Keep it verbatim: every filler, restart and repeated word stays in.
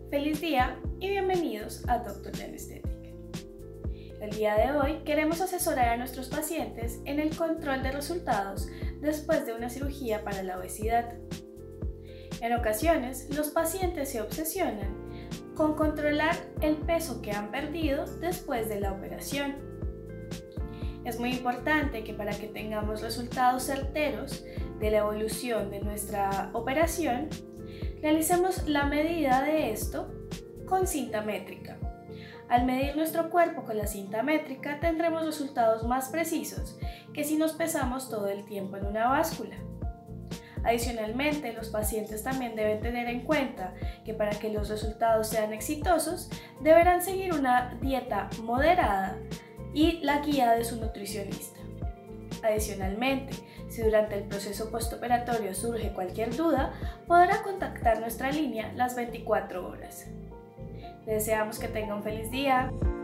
Feliz día y bienvenidos a Doctor Jen Estética. El día de hoy queremos asesorar a nuestros pacientes en el control de resultados después de una cirugía para la obesidad. En ocasiones, los pacientes se obsesionan con controlar el peso que han perdido después de la operación. Es muy importante que para que tengamos resultados certeros de la evolución de nuestra operación, realicemos la medida de esto con cinta métrica. Al medir nuestro cuerpo con la cinta métrica tendremos resultados más precisos que si nos pesamos todo el tiempo en una báscula. Adicionalmente, los pacientes también deben tener en cuenta que para que los resultados sean exitosos, deberán seguir una dieta moderada y la guía de su nutricionista. Adicionalmente, si durante el proceso postoperatorio surge cualquier duda, podrá contactar nuestra línea las veinticuatro horas. Deseamos que tenga un feliz día.